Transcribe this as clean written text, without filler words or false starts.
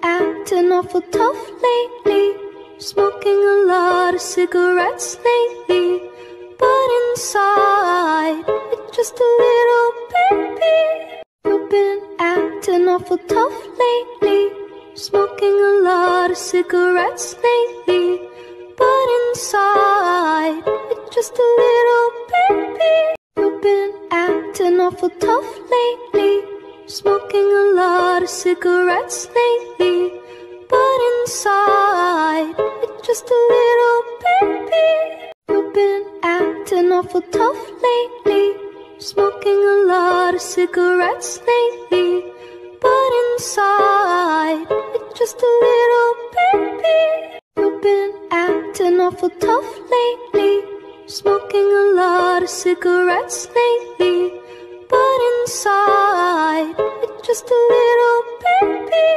acting awful tough lately, smoking a lot of cigarettes lately, but inside, it's just a little baby. You've been acting awful tough lately, smoking a lot of cigarettes lately, but inside, it's just a little baby. You've been acting awful tough lately, smoking a lot of cigarettes lately, but inside, it's just a little baby. You've been acting awful tough lately, smoking a lot of cigarettes lately, but inside, it's just a little baby. You've been acting awful tough lately, smoking a lot of cigarettes lately, but inside, it's just a little baby.